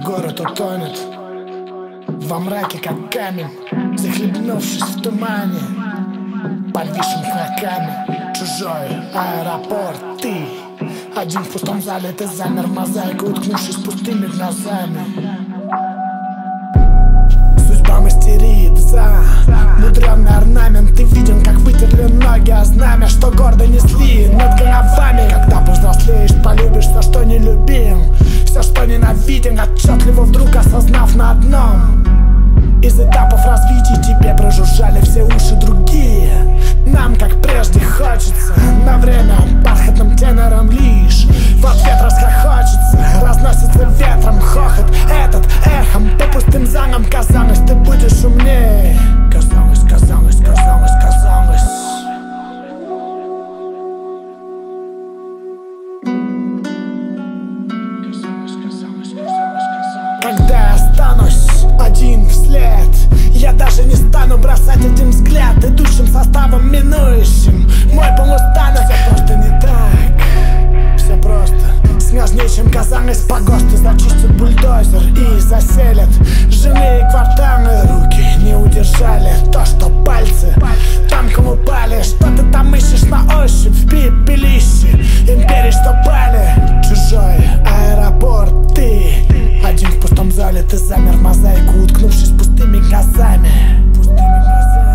Город утонет во мраке, как камень, захлебнувшись в тумане, подвисшим клоками. Чужой аэропорт, ты один в пустом зале, ты замер мозаику, уткнувшись пустыми глазами. Судьба мастерит за мудрёный орнамент. Ты виден, как вытерли ноги, а знамя, что гордо несли над головами. Когда повзрослеешь, полюбишь все, что не любим, все, что ненавиден, отчетливо вдруг осознав на одном из этапов развития тебе прожужжали все уши другие. Нам, как прежде, хочется на время бархатным тенором лишь в ответ расхохочется. Разносится ветром хохот этот эхом по пустым залам. Казалось, ты будешь умнее. Казалось, казалось, казалось, казалось. Когда я останусь один вслед, я даже не стану бросать один взгляд идущим составом минующим мой полустанок. Все просто не так, все просто сложнее, чем казалось. По ГОСТу зачистят бульдозер и заселят жилые кварталы. Руки не удержали то, что пальцы танком упали. Что ты там ищешь на ощупь в пепелище империи, что пали? Чужой аэропорт, ты один в пустом зале, ты замер в мозаику, уткнувшись пустыми глазами. Пустыми глазами.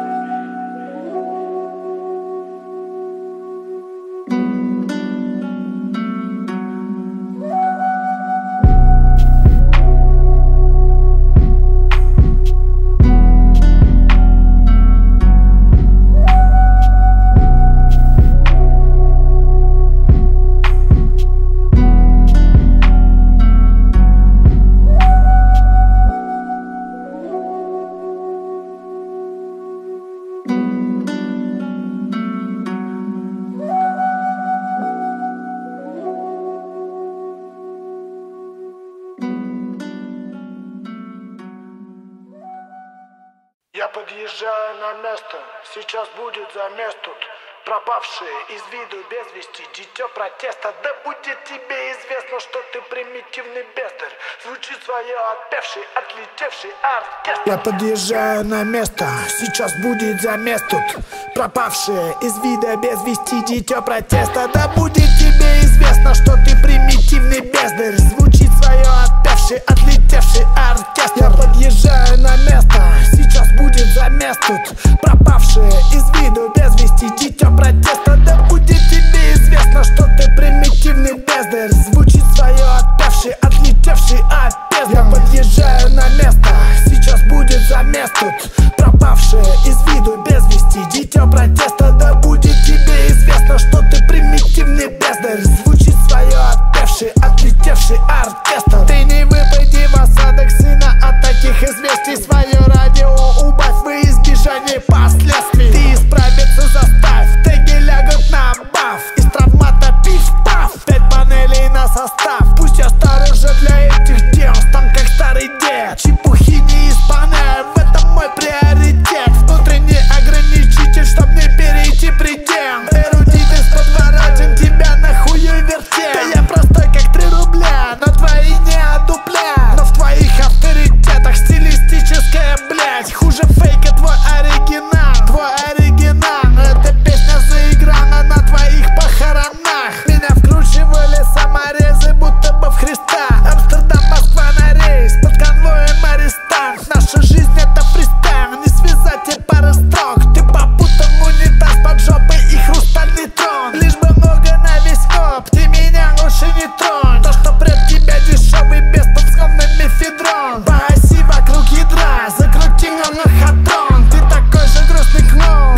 Я подъезжаю на место, сейчас будет замес тут. Пропавшие из виду без вести, дитё протеста. Да будет тебе известно, что ты примитивный бездарь. Звучит свое отпевший, отлетевший оркестр. Я подъезжаю на место, сейчас будет замес тут. Пропавшие из вида без вести, дитё протеста. Да будет тебе известно, что ты примитивный бездарь. Звучит свое отпевший, отлетевший оркестр. Я подъезжаю на место, сейчас будет замес тут. Пропавшие из виду без вести, дитё протеста. Да будет тебе известно, что ты примитивный бездарь. Звучит свое отпевший, отлетевший оркестр. Я подъезжаю на место, сейчас будет замес тут. Пропавшие из виду без вести, дитё протеста. Да будет тебе известно, что ты примитивный бездарь. Звучит свое отпевший, отлетевший оркестр. Ты не выпади в осадок, сына, от таких известий. Свое радио убавь во избежание последствий. Ты исправиться заставь, теги лягут на баф. Из травмата пиф-паф, 5 панелей на состав. Пусть я стар уже для этих дел, стан как старый дед. Чепухи не исполняю, в этом мой приоритет. Внутренний ограничитель, чтоб не перейти предел. Эрудит из подворотен, тебя нахую вертел. Да я простой как 3 рубля, но твои не одупля. Но в твоих авторитетах стилистическая блядь. Хуже фейка твой оригинал, твой оригинал. Эта песня заиграна на твоих похоронах. Меня вкручивали саморезы, будто бы в Христа. Амстердам, Москва на рейс, под конвоем арестант. Наша жизнь это фристайл, не связать и пары строк. Ты попутал унитаз под жопой и хрустальный трон. Лишь бы много на весь оп, ты меня лучше не тронь. То, что пред тебя дешевый беспонсковный мефедрон. Погаси вокруг ядра, закрути лохотрон. Ты такой же грустный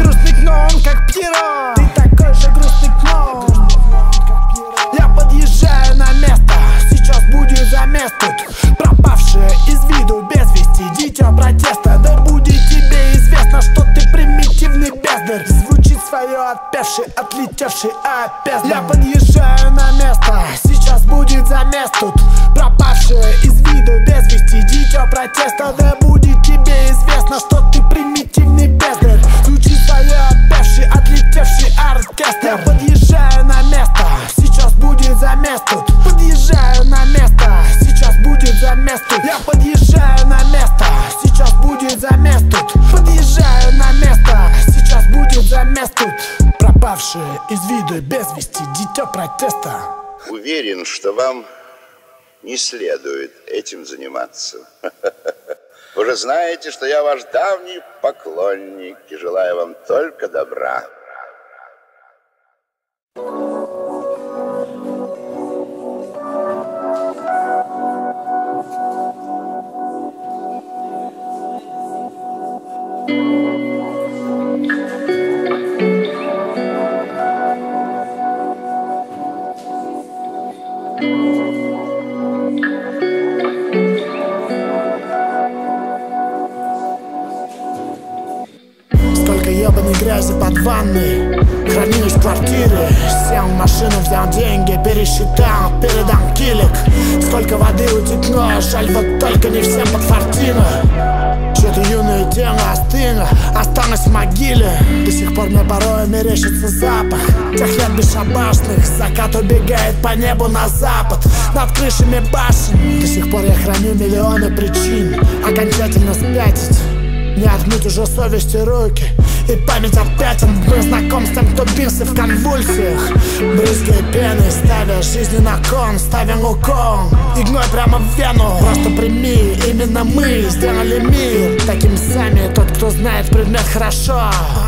клоун, как Пьеро. Ты такой же грустный клоун. Я подъезжаю на место, сейчас будет замес тут. Пропавшие из виду без вести, дитё протеста. Да будет тебе известно, что ты примитивный бездарь. Звучит свое отпевший, отлетевший оркестр. Я подъезжаю на место, сейчас будет замес тут. Пропавшие из виду без вести, дитё протеста. Да будет тебе известно, что ты примитивный бездарь. Звучит свое отпевший, отлетевший оркестр. Я подъезжаю на место, сейчас будет замес тут. Подъезжаю на место, сейчас будет замес. протеста. Уверен, что вам не следует этим заниматься. Вы же знаете, что я ваш давний поклонник и желаю вам только добра. Столько ебаной грязи под ванной, хранились в квартире. Сел в машину, взял деньги, пересчитал, передам килик. Сколько воды утекло, жаль, вот только не всем подфартило. Чьё-то юное тело остыло, осталось в могиле. До сих пор мне порой мерещится запах тех лет бесшабашных. Закат убегает по небу на запад, над крышами башен. До сих пор я храню миллионы причин окончательно спятить. Не отмыть уже совести руки и память от пятен. Мы знаком с тем, кто бился в конвульсиях, брызгая пеной, ставя жизни на кон, ставя укол игной прямо в вену. Просто прими, именно мы сделали мир таким сами. Тот, кто знает предмет хорошо,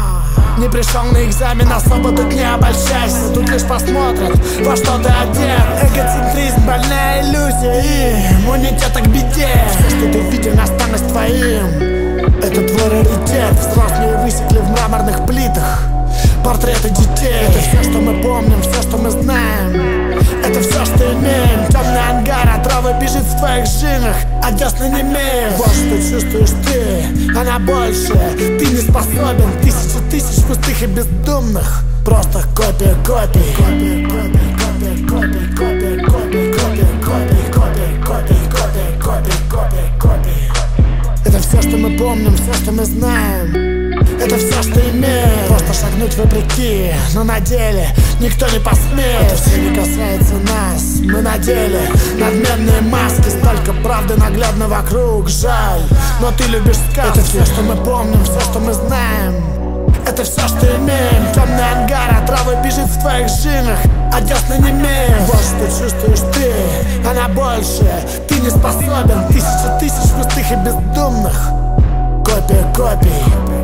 не пришел на экзамен, особо тут не обольщайся. Тут лишь посмотрят, во что ты одет. Эгоцентризм, больная иллюзия и иммунитет к беде. Все, что ты видел, останется твоим. Это твой раритет. Взрослые высекли в мраморных плитах портреты детей. Это все, что мы помним, все, что мы знаем. Это все, что имеем. Темный ангар, отрава бежит в твоих жилах, а десны не имеют. Вот что чувствуешь ты, она больше. Ты не способен. Тысячи тысяч пустых и бездумных. Просто копия копий. Копия, копия, копия, копия, копия, копия, копия, копия, копия, копия, копия, копия, копия. Это все, что мы помним, все, что мы знаем. Это все, что имеем. Просто шагнуть вопреки, но на деле никто не посмеет. Это все не касается нас. Мы надели надменные маски, столько правды наглядно вокруг. Жаль, но ты любишь сказки. Это все, что мы помним, все, что мы знаем. Это все, что имеем. Темный ангар, отрава бежит в твоих жилах, а десны не имеют. Вот что чувствуешь ты, она больше. Ты не способен. Тысячи тысяч пустых и бездумных. Копия копий.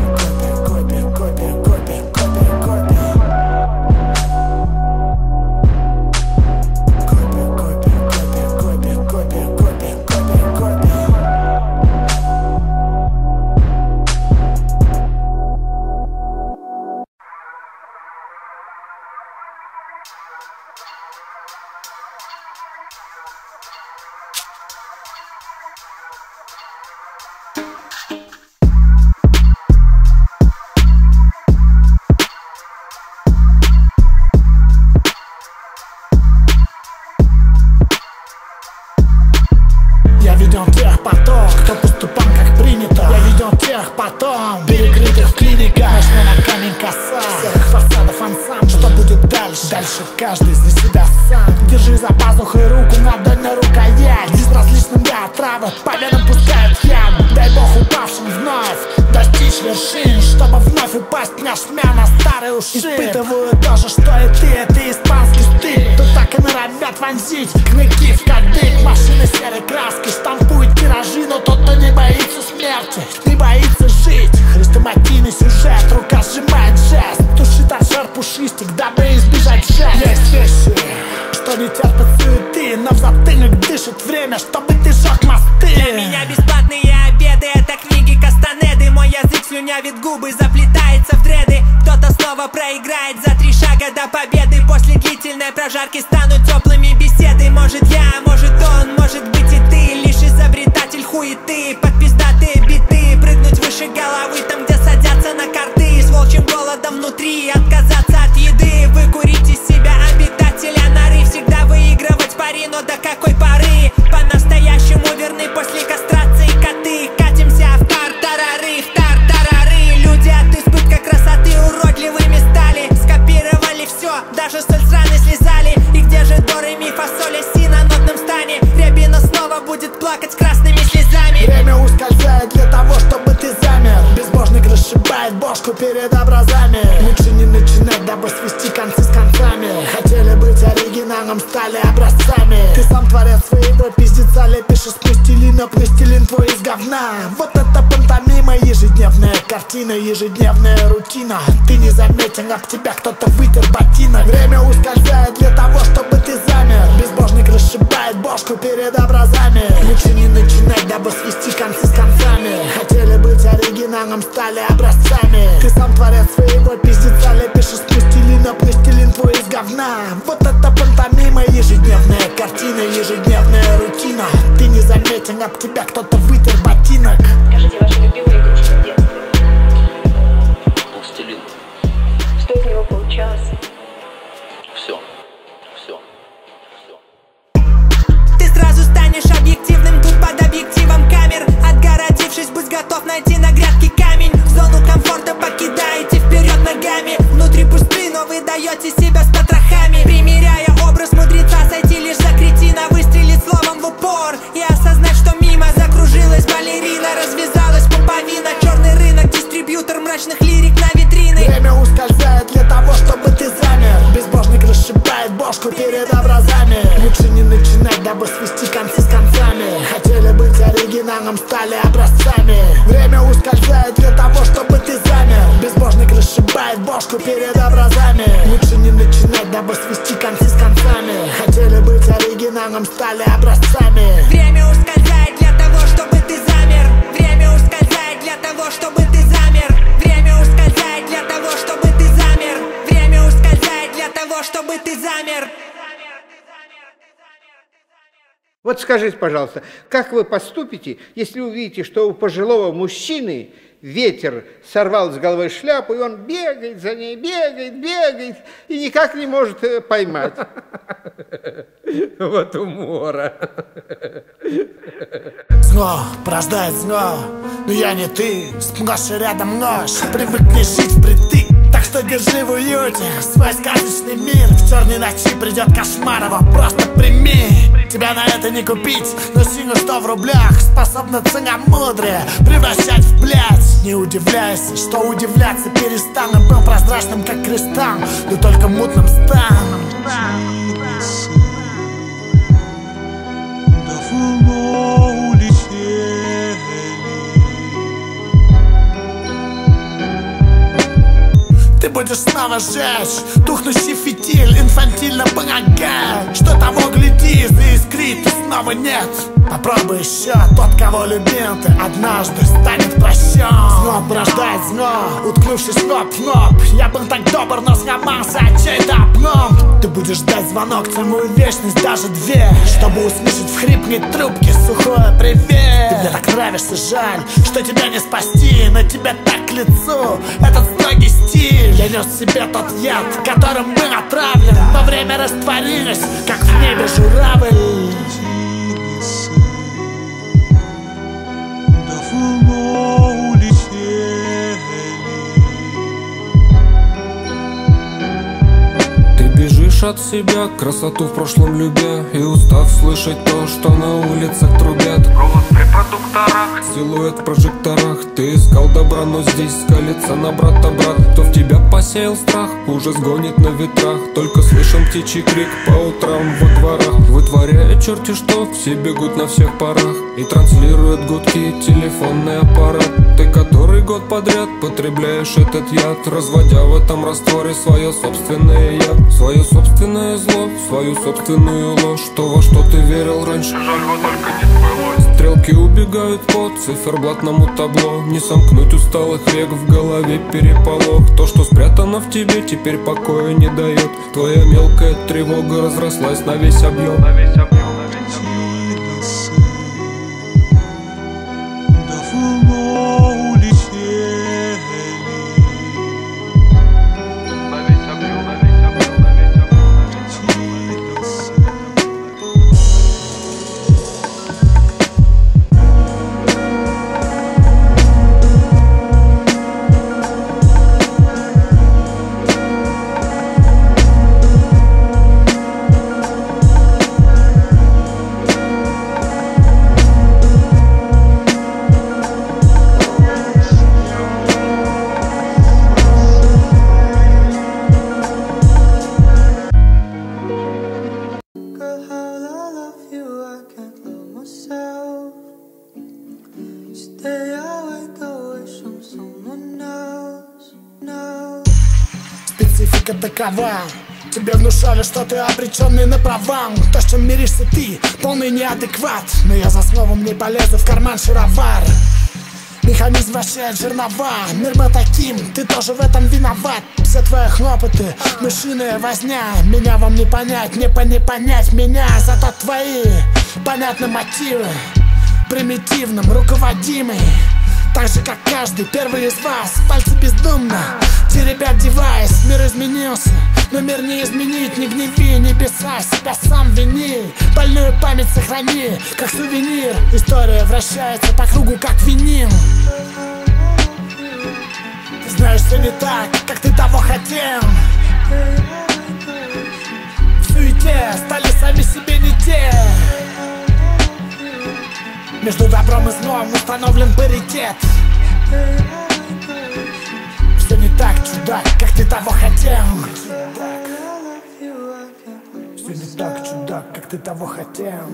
Я видел тех потом, кто поступал как принято. Я видел тех потом, перекрытых в клиниках. Ночной на камень коса, серых фасадов ансамбль. Что будет дальше? Дальше каждый за себя сам. Держи за пазухой руку, ладонь на рукоять. Безразличным для отравы, победам пускают яд. Дай бог упавшим вновь достичь вершин, чтобы вновь упасть плашмя на старые уши. Испытываю то же, что и ты, это испанский стиль. Тут так и норовят вонзить клыки в кадык. Машины серой краски штампуют тиражи, но тот, кто не боится смерти, не боится жить. Хрестоматийный сюжет, рука сжимает жест, тушит от жар пушистик, дабы избежать жест. Есть вещи, что не терпят суеты, но в затылок дышит время, чтобы ты жёг мосты. Для меня бесплатные обеды, это книги Кастанеды. Мой язык слюнявит губы, заплетается в дреды. Кто-то снова проиграет за 3 шага до победы. После длительной прожарки станут теплыми беседы. Может я, может он, может быть и ты. Лишь изобретатель хуеты, под пиздатые биты. Прыгнуть выше головы, там где садятся на карты. С волчьим голодом внутри, отказаться от еды. Выкурить из себя обитателя норы. Всегда выигрывать пари, но до какой поры? По-настоящему верны после кастрации коты. Катимся в тартарары, в тартарары. Люди от избытка красоты уродливыми стали. Скопировали все, даже соль с раны слезали. И где же до ре ми фа соль ля си на нотном стане? Рябина снова будет плакать красными слезами. Время ускользает для того, чтобы ты замер. Безбожник расшибает бошку перед образами. Лучше не начинать, дабы свести концы с концами. Хотели бы оригиналом стали образцами. Ты сам творец своего пиздеца, лепишь из пластилина, пластилин твой из говна. Вот это пантомима, ежедневная картина, ежедневная рутина. Ты не заметен, об тебя кто-то вытер ботинок. Время ускользает для того, чтобы ты замер. Безбожник расшибает бошку перед образами. Лучше не начинать, дабы свести концы с концами. Хотели быть оригиналом, стали образцами. Ты сам творец своего пиздеца, лепишь из пластилина, пластилин твой из говна. Вот это пантомима, ежедневная картина, ежедневная рутина. Ты не заметен, об тебя кто-то вытер ботинок. Скажите, ваша любимая игрушка в детстве? Пластилин. Что из него получалось? Все. Ты сразу станешь объективным тут под объективом камер. Отгородившись, будь готов найти на грядке камень. Зону комфорта покидаете вперед ногами. Внутри пусты, но вы даете себя с потрохами. Примеряя образ мудреца, сойти лишь за кретина. Выстрелить словом в упор и осознать, что мимо закружилась балерина. Развязалась пуповина, черный рынок, дистрибьютор мрачных лирик на витрины. Время ускользает для того, чтобы ты замер. Безбожник расшибает бошку перед образами. Лучше не начинать, дабы свести концы с концами. Хотели быть оригиналом, стали образцами. Время ускользает для того, чтобы ты замер. Безбожник расшибает бошку перед образами. Лучше не начинать, дабы свести концы с концами. Хотели быть оригиналом, стали образцами. Время ускользает для того, чтобы ты замер. Время ускользает для того, чтобы ты замер. Время ускользает для того, чтобы ты замер. Время ускользает для того, чтобы ты замер. Вот скажите, пожалуйста, как вы поступите, если увидите, что у пожилого мужчины ветер сорвал с головы шляпу, и он бегает за ней, бегает, и никак не может поймать? Вот умора. Зло порождает зло, но я не ты. Сплошь и рядом нож, привыкни жить впритык. Так что держи в уюте свой сказочный мир. В черной ночи придет кошмар, его просто прими. Тебя на это не купить, но сильно что в рублях способна целомудрие превращать в блядь. Не удивляйся, что удивляться перестану. Был прозрачным, как кристалл, но только мутным стану. Ты будешь снова жечь тухнущий фитиль, инфантильно полагая, что того гляди, заискрит и снова нет. Попробуй еще, тот, кого любил ты, однажды станет прощен. Зло порождает зло, уткнувшись лоб в лоб. Я был так добр, но сломался от чей-то облом. Ты будешь ждать звонок целую вечность, даже две, чтобы услышать в хрипней трубке сухое привет. Ты мне так нравишься, жаль, что тебя не спасти, но тебе так к лицу этот строгий стиль. Я нес в себе тот яд, которым был отравлен, но время растворилось, как в небе журавль. Ты бежишь от себя, красоту в прошлом любя, и устав слышать то, что на улицах трубят. Голос в репродукторах, силуэт в прожекторах. Ты искал добра, но здесь скалится на брата брат. Кто в тебя посеял страх, ужас гонит на ветрах. Только слышен птичий крик по утрам во дворах. Вытворяя черти что, все бегут на всех парах и транслируют гудки телефонный аппарат. Ты который год подряд потребляешь этот яд, разводя в этом растворе свое собственное я, свое собственное зло, свою собственную ложь. То, во что ты верил раньше, жаль, вот только не сбылось. Стрелки убегают по циферблатному табло. Не сомкнуть усталых век, в голове переполох. То, что спрятано в тебе, теперь покоя не дает. Твоя мелкая тревога разрослась на весь объем. только такова. Тебе внушали, что ты обреченный на провал. То, с чем миришься ты, полный неадекват. Но я за словом не полезу в карман шаровар. Механизм вращает жернова. Мир был таким, ты тоже в этом виноват. Все твои хлопоты, мышиная возня. Меня вам не понять, не понять меня. Зато твои понятны мотивы. Примитивным, руководимый. Так же, как каждый первый из вас. Пальцы бездумно теребят девайс. Мир изменился, но мир не изменить. Не гневи небеса, себя сам вини. Больную память сохрани, как сувенир. История вращается по кругу, как винил. Ты знаешь, все не так, как ты того хотел. В суете стали сами себе не те. Между добром и злом установлен паритет. Все не так, чудак, как ты того хотел. Все не так, чудак, как ты того хотел.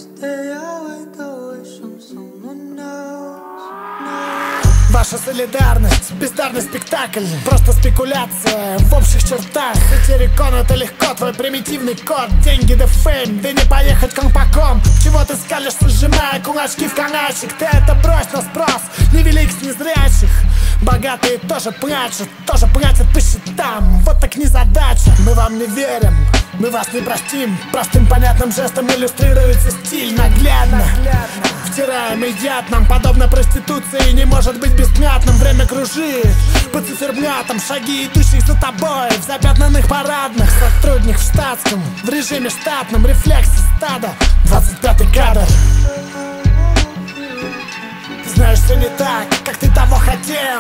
Ваша солидарность, бездарный спектакль. Просто спекуляция в общих чертах. Сатирикон, это легко, твой примитивный код. Деньги да фейм, да не поехать колпаком. Чего ты скалишься, сжимая кулачки в канальчик? Ты это брось на спрос, невелик с незрячих. Богатые тоже плачут по счетам. Вот так незадача. Мы вам не верим, мы вас не простим. Простым понятным жестом иллюстрируется стиль наглядно. Втираемый яд нам, подобно проституции, не может быть бессмертным. Время кружит по циферблатам, шаги идущих за тобой в запятнанных парадных. Сотрудник в штатском, в режиме штатном, рефлексы стада. 25-й кадр. Ты знаешь, все не так, как ты того хотел.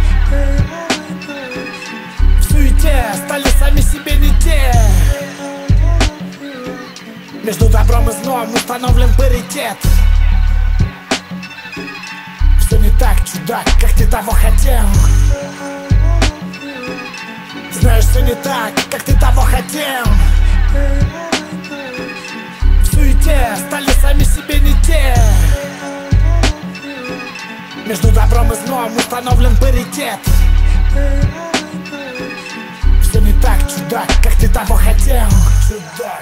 В суете стали сами себе не те. Между добром и злом установлен паритет. Все не так, чудак, как ты того хотел. Знаешь, все не так, как ты того хотел. В суете стали сами себе не те. Между добром и злом установлен паритет. Все не так, чудак, как ты того хотел. Чудак.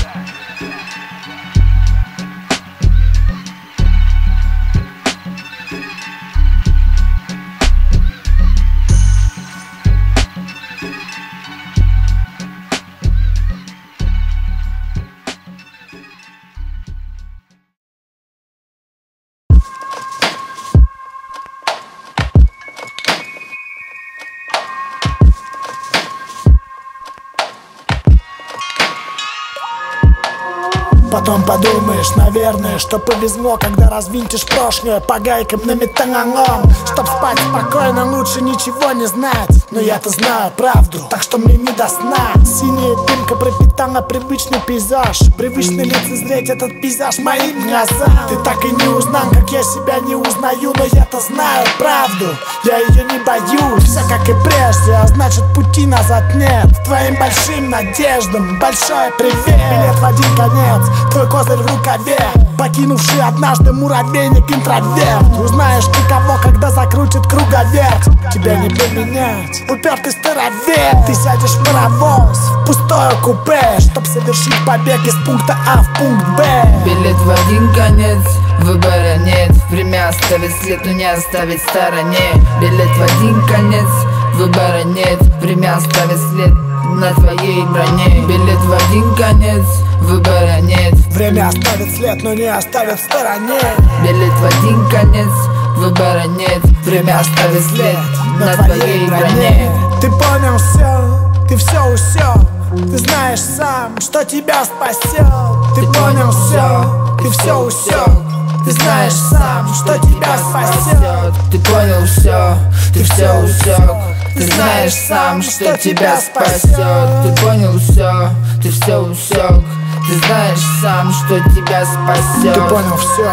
Потом подумаешь, наверное, что повезло, когда развинтишь прошлое по гайкам на металлолом. Чтоб спать спокойно, лучше ничего не знать. Но я-то знаю правду, так что мне не до сна. Синяя дымка пропитала привычный пейзаж. Привычно лицезреть этот пейзаж моим глазам. Ты так и не узнал, как я себя не узнаю. Но я-то знаю правду, я ее не боюсь. Все как и прежде, а значит пути назад нет. Твоим большим надеждам большой привет. Билет в один конец, твой козырь в рукаве. Покинувший однажды муравейник интроверт. Узнаешь ты кого, когда закрутит круговерть. Тебя не поменять, упертый старовер. Ты сядешь в паровоз, в пустое купе, чтоб совершить побег из пункта А в пункт Б. Билет в один конец, выбора нет. Время оставить след, но не оставить в стороне. Билет в один конец, выбора нет. Время оставить след на твоей броне. Билет в один конец, выбора нет. Время оставит след, но не оставит в стороне. Билет в один конец, выбора нет. Время оставит след на твоей броне. Ты понял все, ты все усек. Ты знаешь сам, что тебя спасет. Ты понял все, ты все усек. Ты знаешь сам, что тебя спасет. Ты понял все, ты все усек. Ты знаешь сам, что тебя спасет. Ты понял все, ты все усек. Ты знаешь сам, что тебя спасет. Ты понял все,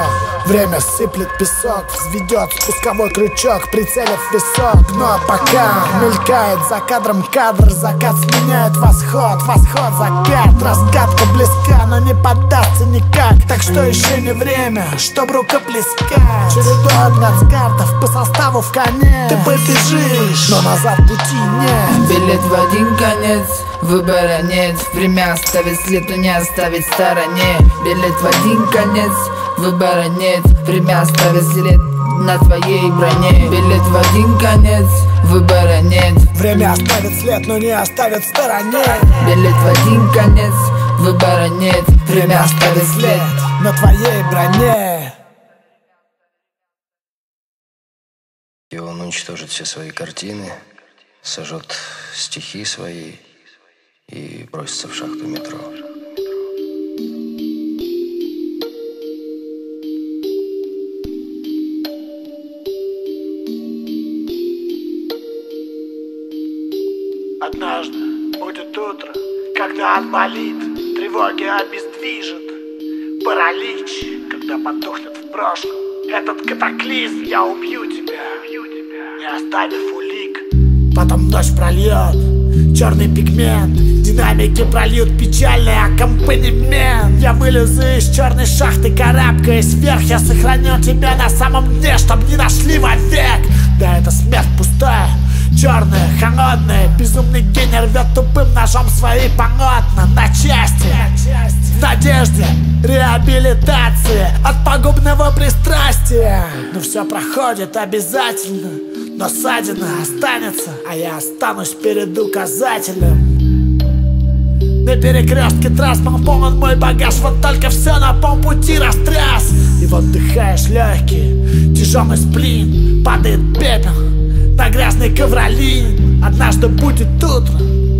Время сыплет песок, взведет спусковой крючок, прицелив в висок. Но пока мелькает за кадром кадр, закат сменяет восход, восход, закат. Разгадка близка, но не поддастся никак. Так что еще не время, чтоб рукоплескать. Чередой плацкартов по составу в коне. Ты побежишь, но назад пути нет. Билет в один конец, выбора нет. Время оставить след, но не оставить в стороне. Билет в один конец, выбора нет. Время оставить след на твоей броне. Билет в один конец, выбора нет. Время оставит след, но не оставит в стороне. Билет в один конец, выбора нет. Время оставит след на твоей броне. И он уничтожит все свои картины, сожжет стихи свои и бросится в шахту метро. Однажды будет утро, когда отболит, тревоги обездвижит, паралич, когда потухнет в прошлом этот катаклизм. Я убью тебя, не оставив улик. Потом дождь прольет черный пигмент, динамики прольют печальный аккомпанемент. Я вылезу из черной шахты, карабкаясь вверх. Я сохраню тебя на самом дне, чтоб не нашли вовек. Да, это смерть пустая, черная, холодная. Безумный гений рвет тупым ножом свои полотна на части. В надежде реабилитации от пагубного пристрастия. Но все проходит обязательно, но ссадина останется, а я останусь перед указателем. На перекрестке трасс был полон мой багаж, вот только все на полпути растряс. И вот вдыхаешь легкие, тяжелый сплин, падает пепел на грязный ковролин. Однажды будет утро,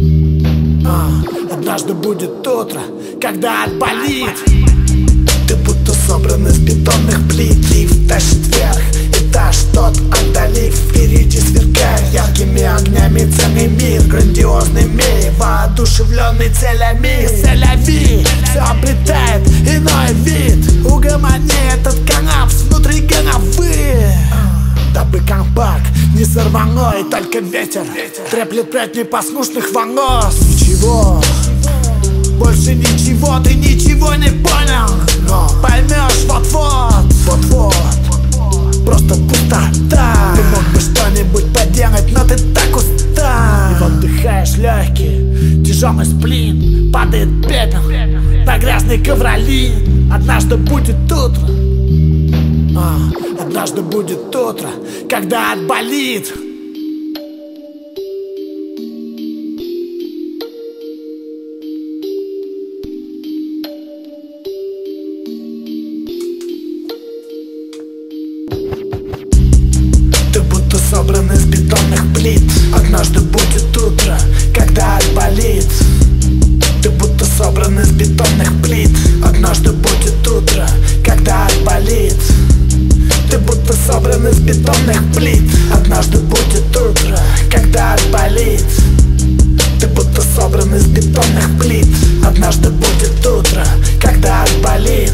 однажды будет утро, когда отболит. Ты будто собран из бетонных плит. Лифт тащит вверх, этаж тот отдалив. Впереди сверкая яркими огнями целый мир. Грандиозный мир, воодушевленный целями. Селяви, все обретает иной вид. Угомони этот коллапс внутри головы, дабы компак не сорвало, и только ветер треплет прядь непослушных волос. Ничего, больше ничего, ты ничего не понял, но поймешь вот-вот, вот-вот. Просто пустота. Ты мог бы что-нибудь поделать, но ты так устал. И вот вдыхаешь легкий, тяжелый сплин, падает пепел на грязный ковролин. Однажды будет утро, однажды будет утро, когда отболит. Ты будто собран из бетонных плит. Однажды будет утро, когда отболит. Ты будто собран из бетонных плит. Однажды будет утро, когда отболит. Ты будто собран из бетонных плит. Однажды будет утро, когда отболит. Ты будто собран из бетонных плит. Однажды будет утро, когда отболит.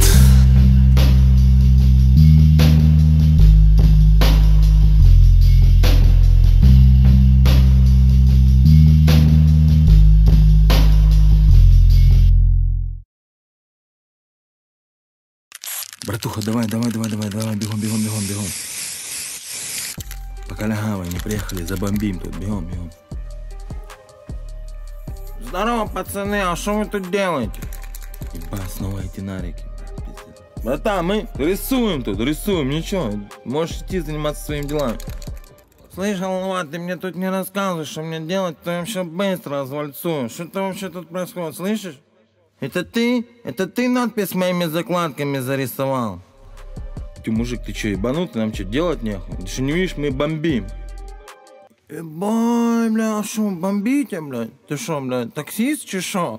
Братуха, давай, бегом. Пока лягавай, не приехали, забомбим тут, бегом. Здорово, пацаны, а что вы тут делаете? Ебать, снова эти нарики. Братан, мы рисуем, ничего, можешь идти заниматься своими делами. Слышь, голова, ты мне тут не рассказывай, что мне делать, то я вообще быстро развальцую. Что-то вообще тут происходит, слышишь? Это ты надпись моими закладками зарисовал? Ты, мужик, ты что, ебанутый? Нам что, делать нехуй? Ты что, не видишь, мы бомбим. Ебай, бля, а что, бомбите, блядь? Ты что, блядь, таксист, чи шо?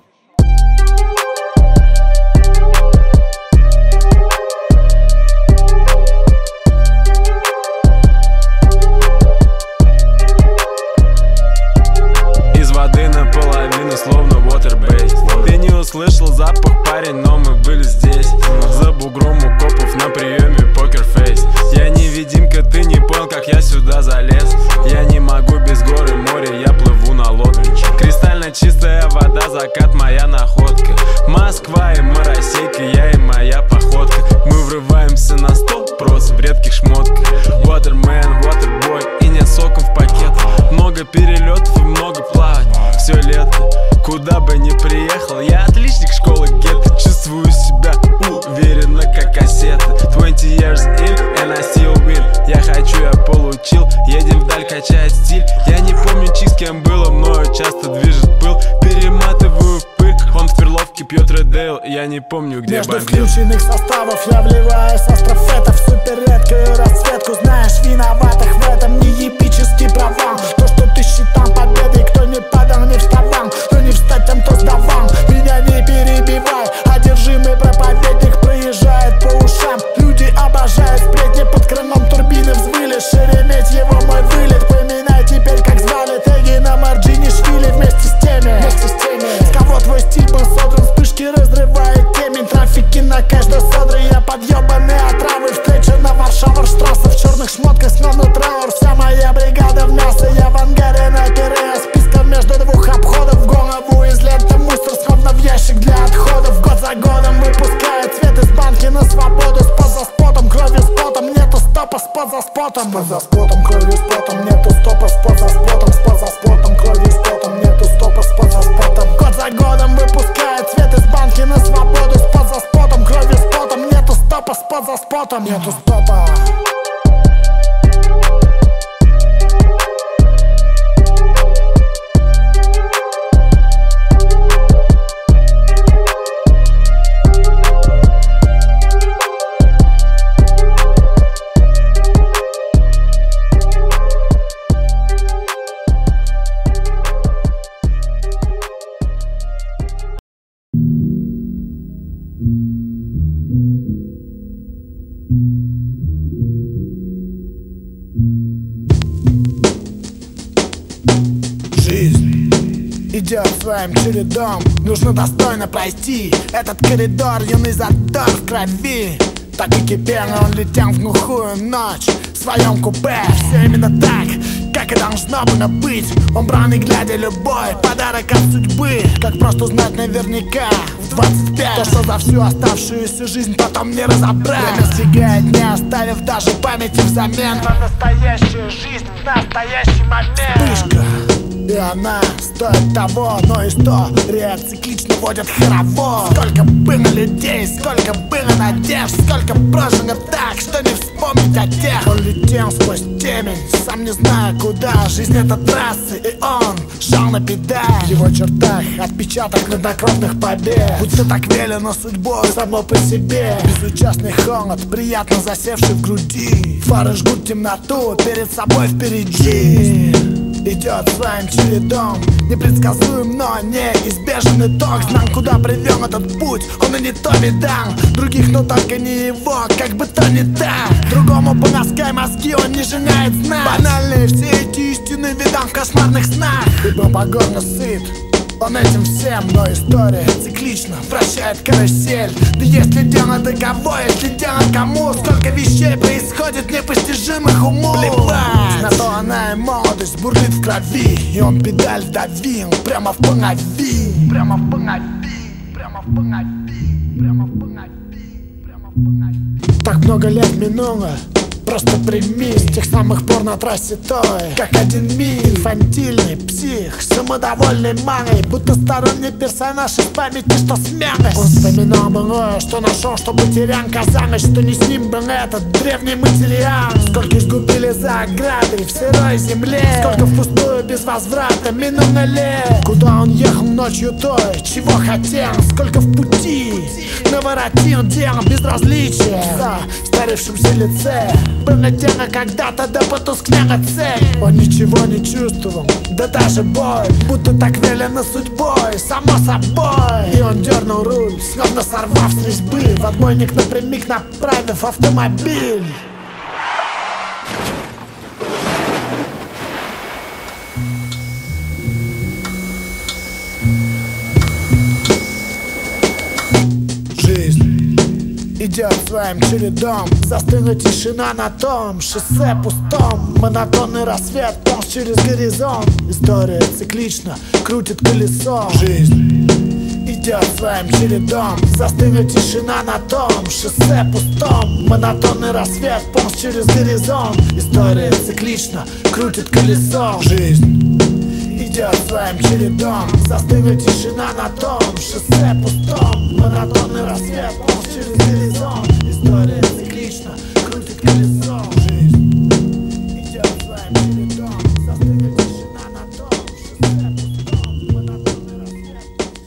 Из воды наполовину, словно waterbase. Ты не услышал запах, парень, но мы были здесь. За бугром у копов на приеме покер редких шмотках. Waterman, waterboy и нет соком в пакетах. Много перелетов и много плавать все лето. Куда бы ни приехал, я отличник школы гетто. Чувствую себя уверенно, как кассета. 20 years in and I still win. Я хочу, я получил. Едем вдаль, качает стиль. Я не помню, чьи с кем было, мною часто движет пыл. Перематываю в пыль. Он в Перловке пьет Red Ale. Я не помню, где между бомбил. включенных составов я вливаю со строфетов супер редкую расцветку. Знаешь, виноватых в этом не эпический провал. То, что ты считал победой, кто не падал, не вставал. Но не встать тем, кто сдавал. Меня не перебивай. Одержимый проповедник проезжает по ушам. Люди обожают сплетни, под крылом турбины взвыли. Шереметьево мой вылет. Поминай теперь, как звали теги на Марджинишвили. Вместе с теми, с кого твой стиль был содран. Вспышки разрывают темень. Трафики на каждой содры. Я подъебанный отравы. Встреча на Варшаварштрассе. В черных шмотках сновну траур. Вся моя бригада в мясо. Я в ангаре на пире. Списков между двух обходов. В голову из ленты мусор. Словно в ящик для отходов. Год за годом выпускает цвет из банки на свободу. Спот за спотом, кровью с потом. Нету стопа, спот за спотом. Спот за спотом, кровью с потом. Нету стопа, спот за спотом. Спот за спотом, кровью с потом. Нету стопа, спот за спотом. Год за годом выпускает цвет из банки на свободу. Спот за спотом, кровью с потом. Нету стопа, спот за спотом. Нету стопа. Идет своим чередом. Нужно достойно пройти этот коридор. Юный задор в крови. Так и кипел он, летел в глухую ночь в своем купе. Все именно так, как и должно было быть. Он брал не глядя любой подарок от судьбы. Как просто узнать наверняка в 25 то, что за всю оставшуюся жизнь потом не разобрать. Время стигает, не оставив даже памяти взамен на настоящую жизнь, в настоящий момент. Вспышка, и она стоит того, но история циклично водит хоровод. Сколько было людей, сколько было надежд, сколько прожено так, что не вспомнить о тех. Он летел сквозь темень, сам не зная куда. Жизнь это трассы, и он жал на педаль. В его чертах отпечаток хладнокровных побед. Будто так велено судьбой само по себе. Безучастный холод, приятно засевший в груди. Фары жгут темноту перед собой впереди. Идет своим чередом, непредсказуем, но неизбежен итог. Знал, куда привел этот путь, он и не то видал. Других, но только не его, как бы то не так. Другому полоскай мозги, он не женяет знать. Банальные все эти истины видал в кошмарных снах. И был по горло сыт, он этим всем, но история циклично вращает карусель. Да если дело до кого, если дело кому, сколько вещей происходит непостижимых уму. Плевать, на то она и молодость бурлит в крови. И он педаль давил прямо в полнови. Прямо в полнови, прямо в полнови, прямо в полнови, прямо в полнови. Так много лет минуло, просто прими. С тех самых пор на трассе той, как один миль. Инфантильный псих, самодовольный мамой, будто сторонний персонаж из памяти, что смялость. Он вспоминал былое, что нашел, что потерян. Казалось, что не с ним был этот древний материал. Сколько изгубили за оградой в сырой земле, сколько впустую без возврата минуло лет. Куда он ехал ночью той, чего хотел, сколько в пути наворотил дел безразличия в старевшемся лице. Было дело когда-то, да потускнела цель. Он ничего не чувствовал, да даже боль, будто так велено судьбой, само собой. И он дернул руль, словно сорвав с резьбы, в отбойник напрямик направив автомобиль. Идет своим чередом, застыла тишина на том шоссе пустом. Монотонный рассвет полз через горизонт. История циклично крутит колесо. Жизнь идет своим чередом. Застыла тишина на том шоссе пустом. Монотонный рассвет полз через горизонт. История циклично крутит колесо. Жизнь идет своим чередом. Застыла тишина на том шоссе пустом. Монотонный рассвет полз через горизонт. История циклично крутит колесо. Жизнь идет своим чередом. Застыла тишина на том шоссе пустом. Монотонный рассвет.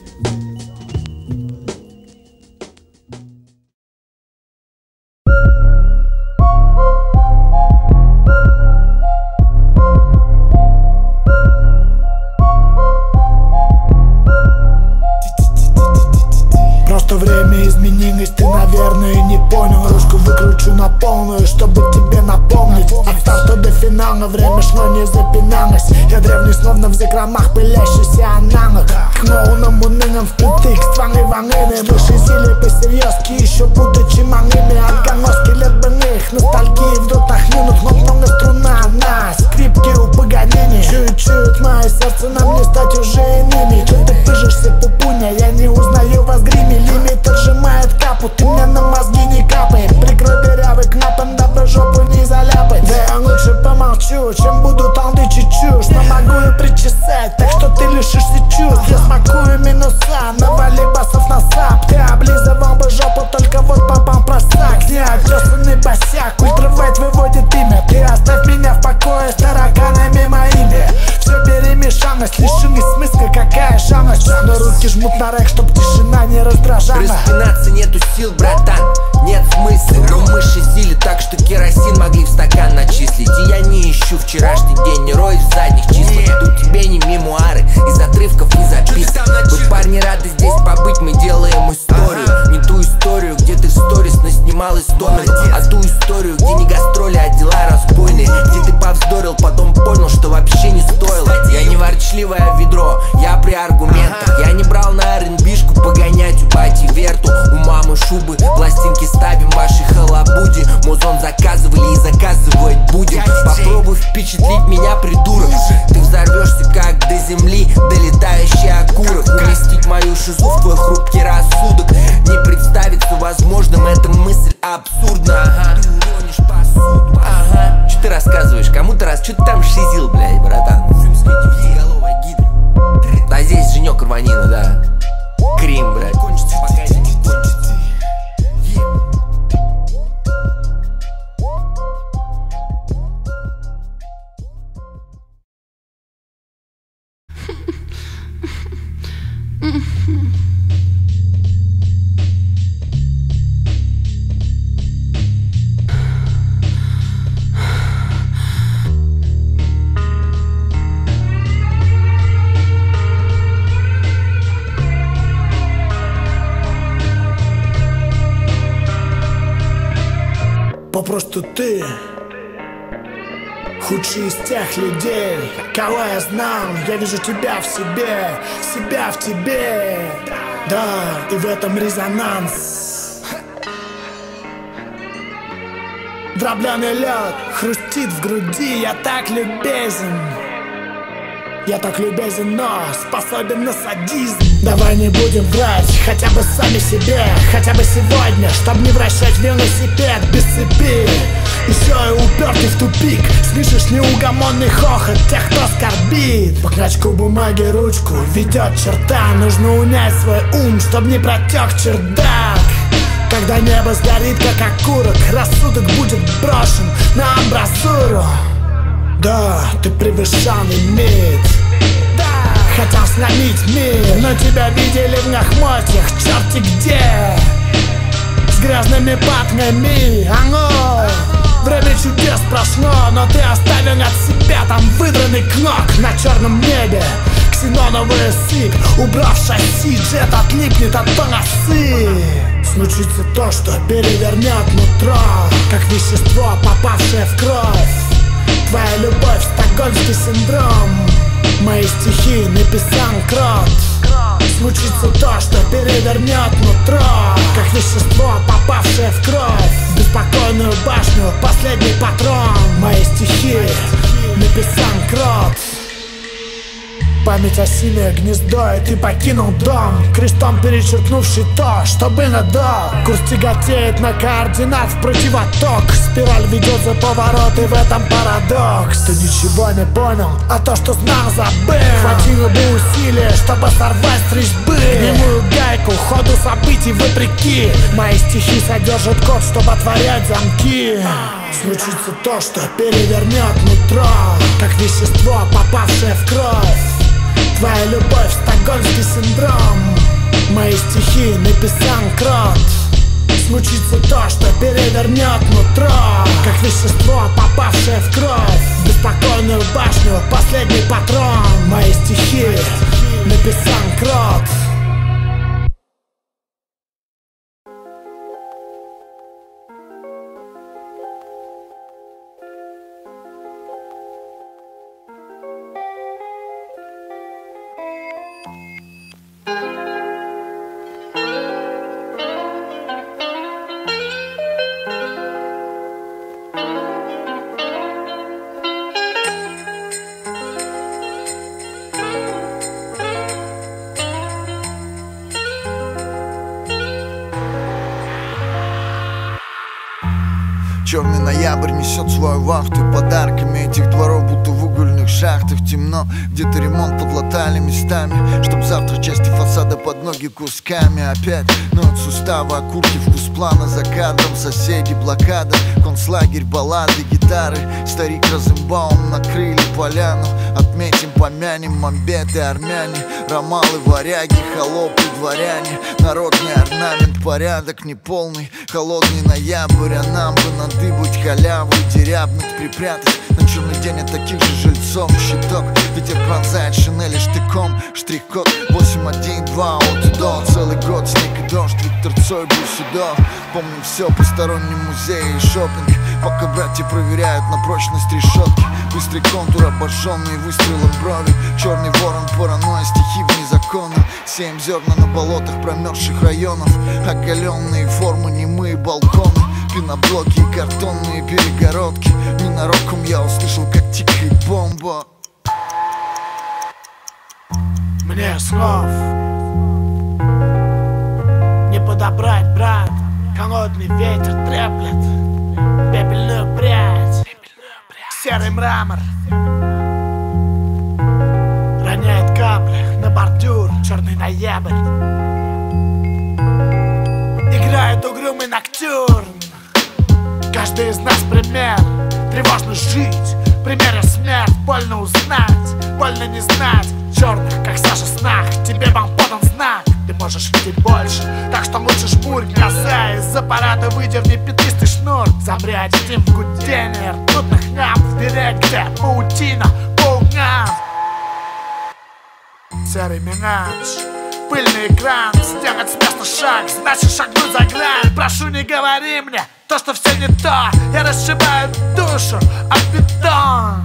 Просто время изменилось, ты, наверное, не понял. Ручку выкручу на полную, чтобы тебе напомнить. От старта до финала время шло, не запиналось. Я древний, словно в закромах пылящийся аналог. К клоунам унылым впритык, стволы волыны. Выше зелья по-серьезки, еще будучи малыми. Отголоски лет былых, ностальгии в дотах юных. Но много струна на скрипке у Паганини. Чует мое сердце, нам не стать уже иными. Тут ты пыжишься, пупуня, я не узнаю вас гриме. Лимитер сжимает капу, ты мне на мозги не капай. Прикрой дырявый клапан, дабы жопу не заляпать. Да я лучше помолчу, чем буду толдычить чушь. Но могу и причесать, так что ты лишишься чувств. Я смакую минуса, навали басов на сап. Ты облизывал бы жопу, только вот попал просак. Неотесанный босяк, ультравайт выводит имя. Ты оставь меня в покое с тараканами моими. Все перемешалось, лишилось смысла, какая жалость. Но руки жмут на рэк, чтоб тишина не раздражала. Распинаться нету сил, братан, нет смысла. Но мыши сили так, что керосин могли в стакан начислить. И я не ищу вчерашний день, не роюсь в задних числах. Тут тебе не мемуары, из отрывков не записок. Вы, парни, рады здесь побыть, мы делаем историю. Не ту историю, где ты в сторис наснимал из домика, а ту историю, где не гастроли, а дела разбойные. Где ты повздорил, потом понял, что вообще не стоило. Я не ворчливое ведро, я при аргументах. Я не брал на R&B-шку погонять у бати верту. У мамы шубы, пластинки ставим в вашей халабуде. Музон заказывали и заказывать будем. Попробуй впечатлить меня, придурок. Ты взорвешься как до земли долетающий окурок. Уместить мою шизу в твой хрупкий рассудок не представится возможным, эта мысль абсурдна. Ты уронишь посуду. Ага. Что ты рассказываешь? Кому-то что ты там шизил, блядь, братан? Голова гидра. Да здесь Женек рванина, да. Крим, блядь. Кончится, пока это не кончится. Попросту ты худший из тех людей, кого я знал. Я вижу тебя в себе, себя в тебе. Да, и в этом резонанс. Дробленый лед хрустит в груди. Я так любезен, я так любезен, но способен на садизм. Давай не будем врать, хотя бы сами себе. Хотя бы сегодня, чтоб не вращать велосипед без цепи. Еще и упертый в тупик. Слышишь неугомонный хохот тех, кто скорбит. По клочку бумаги ручку ведет черта. Нужно унять свой ум, чтоб не протек чердак. Когда небо сгорит, как окурок, рассудок будет брошен на амбразуру. Да, ты превышал лимит. Хотел сломить мир, но тебя видели в лохмотьях, черти где. С грязными патками, оно. Время чудес прошло, но ты оставил от себя там выдранный кнок на черном небе. Ксеноновая сыпь, убрав шасси, джет отлипнет от полосы. Случится то, что перевернет нутро, как вещество, попавшее в кровь. Твоя любовь, стокгольмский синдром. Мои стихи написал крот. Случится то, что перевернет нутро, как вещество, попавшее в кровь. Беспокойную башню, последний патрон. Мои стихи написал крот. Память осиное гнездо, и ты покинул дом, крестом перечеркнувший то, что было до. Курс тяготеет на координат в противоток. Спираль ведет за поворот, и в этом парадокс. Ты ничего не понял, а то, что знал, забыл. Хватило бы усилия, чтобы сорвать с резьбы немую гайку ходу событий вопреки. Мои стихи содержат код, чтобы отворять замки. Случится то, что перевернет нутро, как вещество, попавшее в кровь. Твоя любовь, стокгольмский синдром. Мои стихи написан крот. Случится то, что перевернет нутро, как вещество, попавшее в кровь. Беспокойную башню, последний патрон. Мои стихи написан крот. Черный ноябрь несет свою вахту подарками этих дворов, будто в угольных шахтах. Темно, где-то ремонт подлатали местами, чтоб завтра части фасада под ноги кусками. Опять ноют суставы, окурки, вкус плана за кадром. Соседи, блокада, концлагерь, баллады, гитары. Старик Розенбаум накрыли поляну. Отметим, помянем, мамбеты, армяне, ромалы, варяги, холопы, дворяне. Народный орнамент, порядок неполный. Холодный ноябрь, а нам бы надыбать халяву и дерябнуть, припрятать на черный день от таких же жильцов щиток. Ветер пронзает шинели штыком, штрих-код 812 от и до. Целый год снег и дождь, Виктор Цой, Бусидов. Помним все, посторонний музей и шопинг. Пока братья проверяют на прочность решетки. Быстрый контур, обожженные выстрелом брови. Черный ворон, паранойя, стихи вне закона. Сеем зерна на болотах промерзших районов. Оголенные формы, немые балконы. Пеноблоки и картонные перегородки. Ненароком я услышал, как тикает бомба. Мне слов не подобрать, брат. Холодный ветер треплет пепельную прядь. Серый мрамор роняет капли на бордюр. Черный ноябрь играет угрюмый ноктюрн. Каждый из нас пример. Тревожно жить, примеря смерть. Больно узнать, больно не знать. Черных, как Саша снах, тебе вам подан знак. Ты можешь видеть больше, так что лучше жмурь глаза. Из аппарата выдерни пятнистый шнур. Замри один в гудении ртутных ням. Вперед, где паутина, полгам. Серый менадж, пыльный экран, сделать с места шаг, значит шагнуть за грань. Прошу, не говори мне то, что все не то. Я расшибаю душу об бетон.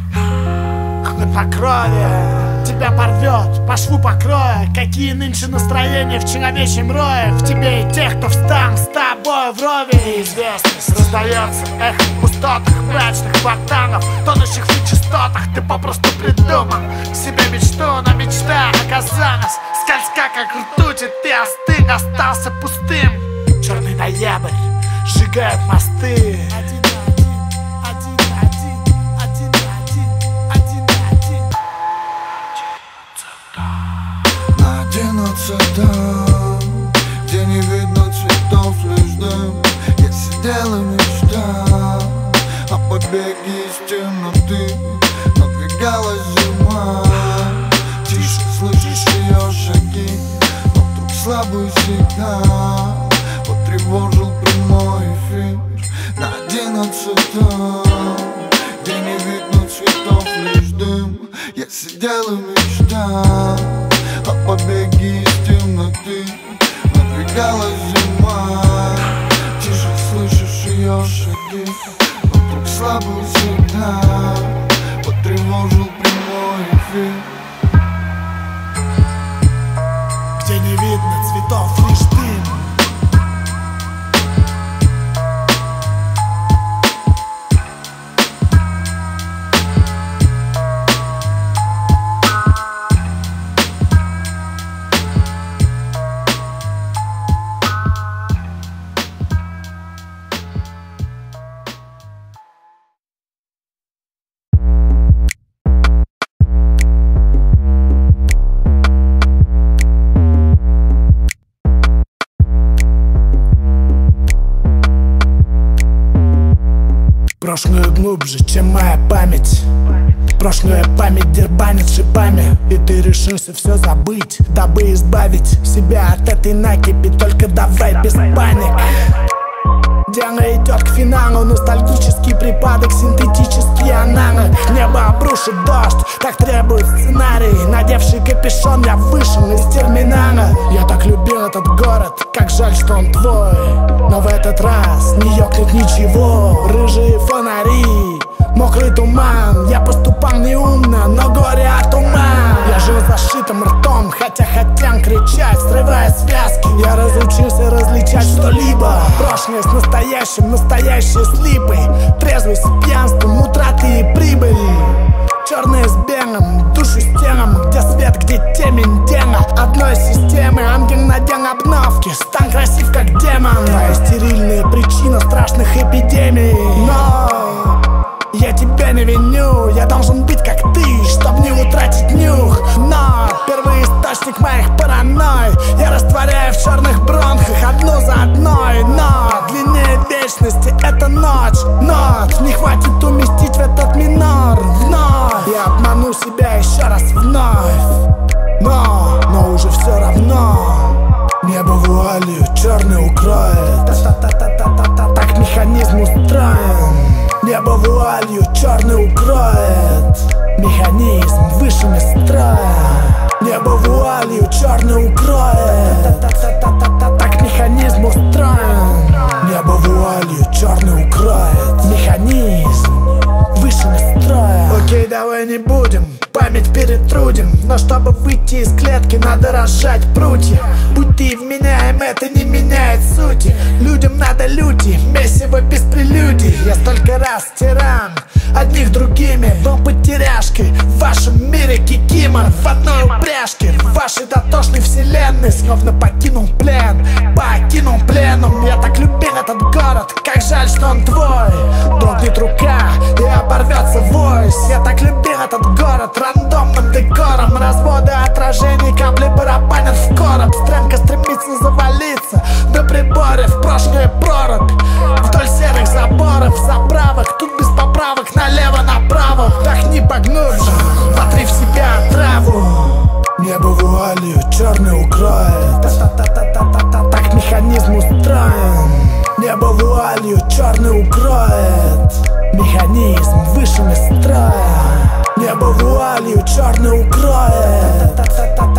Хладнокровие тебя порвет, по шву покроя. Какие нынче настроения в человечьем рое. В тебе и тех, кто встал с тобой вровень. Неизвестность раздается эхо в пустотах мрачных кварталов, тонущих в нечистотах. Ты попросту придумал себе мечту, но мечта оказалась скользка, как ртуть, и ты остыл, остался пустым. Черный ноябрь сжигает мосты. На 11-м, где не видно цветов, лишь дым. Я сидел и мечтал о побеге из темноты. Надвигалась зима, тише слышишь ее шаги, но вдруг слабый сигнал потревожил прямой эфир. На 11-м, где не видно цветов, лишь дым. Я сидел и мечтал о побеге из темноты. Надвигалась зима, тише слышишь ее шаги, но вдруг слабый сигнал потревожил прямой эфир. Где не видно цветов, лишь дым. Прошлое глубже, чем моя память. Прошлое память дербанит шипами. И ты решился все забыть, дабы избавить себя от этой накипи. Только давай без паник. Дело идет к финалу, ностальгический припадок, синтетический аналог. Небо обрушит дождь, так требует сценарий. Надевший капюшон, я вышел из терминала. Я так любил этот город, как жаль, что он твой. Но в этот раз не ёкнет ничего. Рыжие фонари, мокрый туман. Я поступал неумно, но горе от ума. Я жил зашитым ртом, хотя хотел кричать, срывая связки. Я разучился различать что-либо. Прошлое с настоящим, настоящее с липой. Трезвый с пьянством, утраты и прибыли. Черное с белым, душу с телом. Где свет, где темень, дело одной системы. Ангел надел обновки, стань красив как демон. Твоя стерильная причина страшных эпидемий. Но я тебя не виню, я должен быть как ты, чтоб не утратить нюх. Но первый источник моих паранойй я растворяю в черных бронхах одну за одной. Но длиннее вечности это ночь. Нот не хватит уместить в этот минор вновь. Я обману себя еще раз вновь. Но уже все равно. Небо вуалью черный укроет. Так механизм устроен. Небо вуалью черный укроет. Механизм вышел из строя. Небо вуалью черный укроет. Так механизм устроен. Небо вуалью черный укроет. Механизм вышел из строя. Окей, давай не будем память перетрудим. Но чтобы выйти из клетки, надо разжать прутья. Будь ты вменяем, это не меняет сути. Людям надо люди, месиво без прелюдий. Я столько раз тиран, одних другими был потеряшкой. В вашем мире кикимор в одной упряжке. В вашей дотошной вселенной словно покинул плен. Покинул пленум. Я так любил этот город, как жаль, что он твой. Дрогнет рука и оборвется войс. Я так любил этот город рандомным декором. Разводы отражений, капли барабанят в короб. Стрелка стремится завалиться до приборов. Прошлое прорубь вдоль серых заборов. Заправок, тут без поправок, налево-направо. Вдохни поглубже, вотри в себя траву. Небо вуалью черный укроет. Так механизм устроен. Небо вуалью черный укроет. Механизм вышел из строя. Небо вуалью черный укроет.